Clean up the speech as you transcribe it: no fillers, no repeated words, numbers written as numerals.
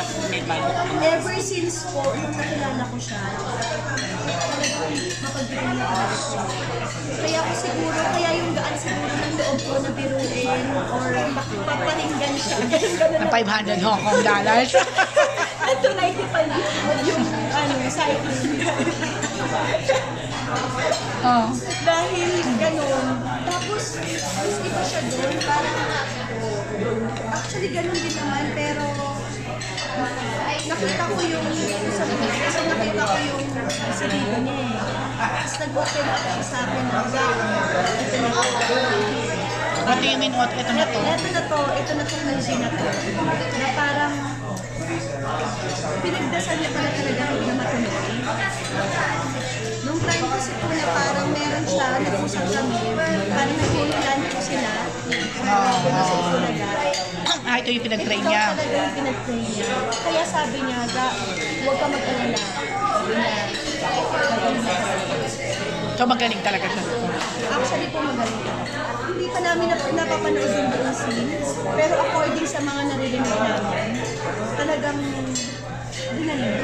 na may bago. Ever since po, nung nakilala ko siya, talagang mapagbiruin niya talaga siya. Kaya ko siguro, kaya yung gaan siguro ng loob ko na biruin or paparinggan siya. Na 500 Hong Kong dollars. At 295 yung cycling. Oh. Dahil ganun. Tapos, mas iba siya doon. Parang, actually ganun din naman, pero nakita ko yung sa video, kasi nakita ko yung sarili niya eh. Tapos nag-open up siya sa akin na ito na to. What do you mean, what? Ito na to? Ito na to, ito na tong music na to. Na parang pinagdasal niya pala talaga na matuloy. Nung time kasi po na parang meron siya, nag-usap kami, parang nag-ulan po sila. Ah, ito yung pinag-train niya. Ito talaga yung pinag-train niya. Kaya sabi niya, huwag ka mag-alala. Sabi niya, magaling na talaga. So magaling talaga siya. Actually po magaling ka. Hindi pa namin napapanood yung buong scenes, pero according sa mga naririnig namin, talagang galing.